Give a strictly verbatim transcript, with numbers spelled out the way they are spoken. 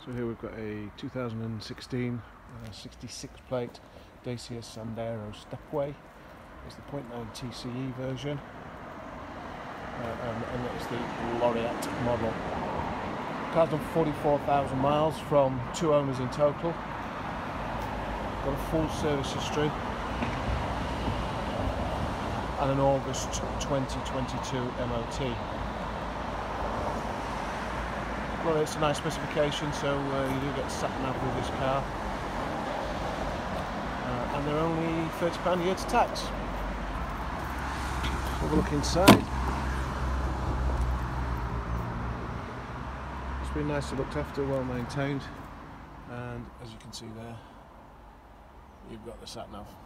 So here we've got a two thousand sixteen uh, sixty-six plate DACIA Sandero Stepway. It's the point nine T C E version, uh, and, and it's the Laureate model. The car's done forty-four thousand miles from two owners in total. Got a full service history and an August twenty twenty-two M O T. Well, it's a nice specification, so uh, you do get sat nav with this car, uh, and they're only thirty pounds a year to tax. Have a look inside. It's been nicely looked after, well maintained, and as you can see there, you've got the sat nav.